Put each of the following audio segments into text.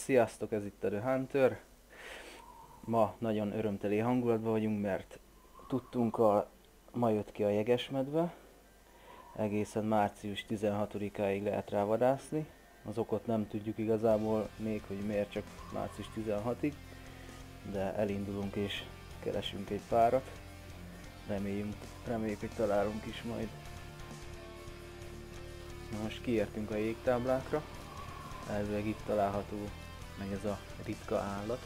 Sziasztok, ez itt a The Hunter. Ma nagyon örömteli hangulatban vagyunk, mert ma jött ki a jegesmedve. Egészen március 16-áig lehet rá vadászni. Az okot nem tudjuk igazából még, hogy miért csak március 16-ig. De elindulunk és keresünk egy párat. Reméljük, hogy találunk is majd. Na most kiértünk a jégtáblákra. Elvileg itt található meg ez a ritka állat.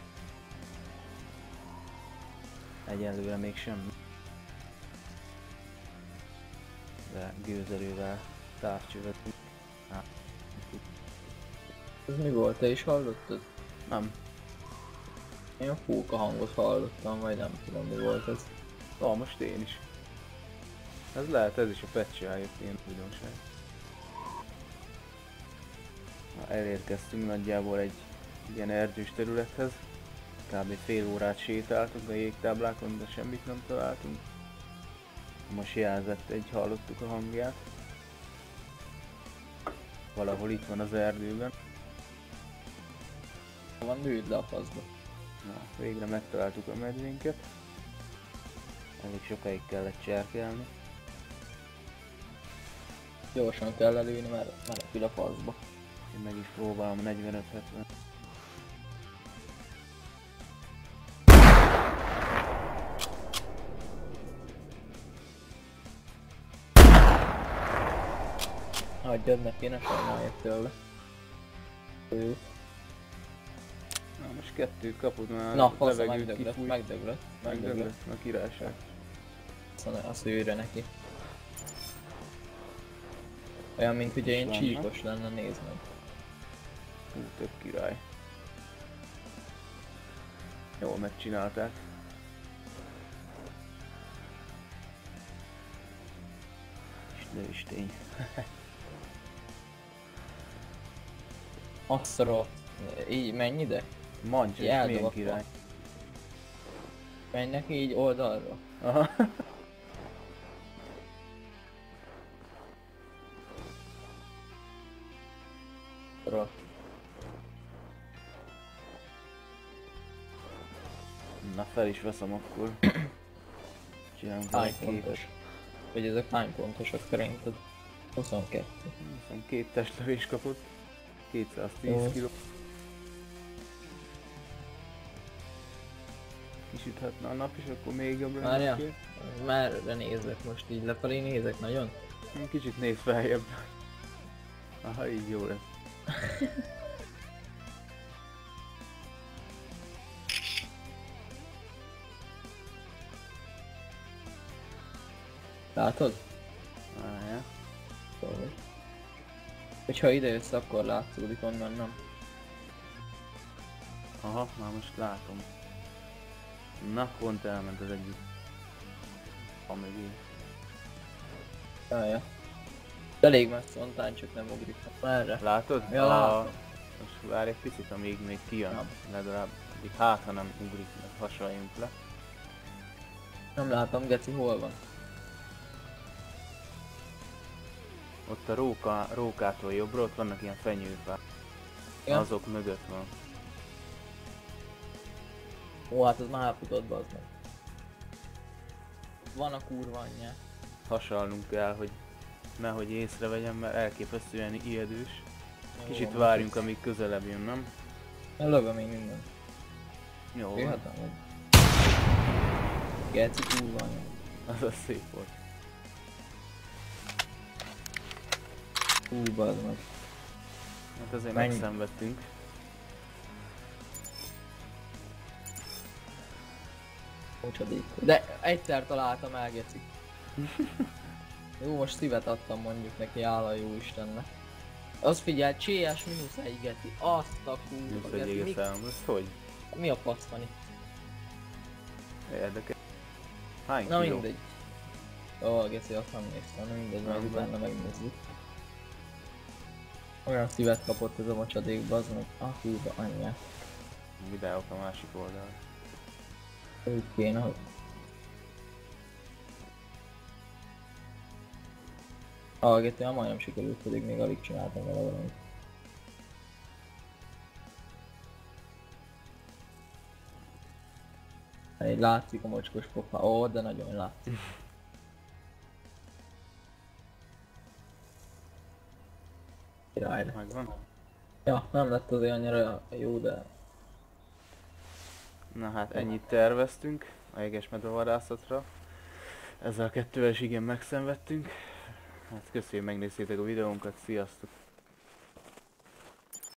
Egyelőre még semmi. De gőzerővel távcsövetünk. Ez mi volt? Te is hallottad? Nem. Én a fóka hangot hallottam, vagy nem tudom mi volt ez. Most én is. Ez lehet, ez is a patch jött ilyen újdonság. Elérkeztünk nagyjából egy ilyen erdős területhez. Kb. Fél órát sétáltunk a jégtáblákon, de semmit nem találtunk. Most jelzett hallottuk a hangját. Valahol itt van az erdőben. Van, lőd le a faszba. Na, végre megtaláltuk a medvénket. Elég sokáig kellett cserkelni. Gyorsan kell lelőni, mert menekül a faszba. Én meg is próbálom a 45-70. Hagyjad neki, ne sajnálják tőle. Ő. Na most kettő kapod már. Na, fasz, levegőt megdöglött. A királyság. A szőre neki. Olyan, mint ugye én Vannak. csíkos lenne, nézd meg. Tök király. Jól megcsinálták. És nőstény. Asszra, így menj ide? Mancs, és milyen király. Menj neki így oldalra. Aha. Na, fel is veszem akkor. Csinálunk Hány egy képet. pontos? Vagy ezek hány pontosak szerinted? 22. 22 testlövés kapott. 210 Ó. kg. Kisüthetne a nap, és akkor még jobbra. Várjál. Merre nézek most, így lefelé nézek nagyon? Kicsit néz feljebb. Aha, így jó lesz. Látod? Várjál. Szóval. Hogyha ide jössz, akkor látszódik, onnan nem. Aha, már most látom. Na, pont elment az egyik. A mögé. Jajja. Elég messze ontán, csak nem ugrik. Merre? Látod? Ja, látom. Most várj egy picit, amíg még kijön. Nem. Legalább, hát ha nem ugrik, meg hasaljunk le. Nem látom, geci, hol van? Ott a rókától jobbra, ott vannak ilyen fenyőfák. Igen? Azok mögött van. Ó, hát az már elfutott, bazd meg. Van a kurva anyja. Hasalnunk kell, hogy nehogy észrevegyem, mert elképesztően ijedős. Kicsit Jó, várjunk, amíg közelebb jön, nem? Én lövöm én minden. Jó van. Jöhetem, vagy? Geci, kurva anyja. Az a szép volt. Bazd meg. Hát azért Mennyi? megszenvedtünk. Mocsadék. De egyszer találtam el, geci. Jó, most szívet adtam mondjuk neki, áll jó Istennek. Az figyelj, CS -1 geci. Azt a kurva Plusz egy geci. éges szám, ez hogy? Mi a fasz van itt? Érdekes. Hány Na kiló? mindegy. Ó, geci, azt nem néztem, na mindegy, majd Nem, utána megnézzük. Olyan szívet kapott ez a mocsadékba, az meg a kurva anyját. Videók a másik oldal. Ők kéne, hogy... A GTA majdnem sikerült, pedig még alig csináltam vele valamit. Így látszik a mocskos pofa. Ó, de nagyon látszik. Király. Megvan? Ja, nem lett azért annyira jó, de... Na hát ennyit terveztünk a jegesmedve vadászatra. Ezzel a kettővel is igen megszenvedtünk. Hát köszönjük, megnéztétek a videónkat, sziasztok!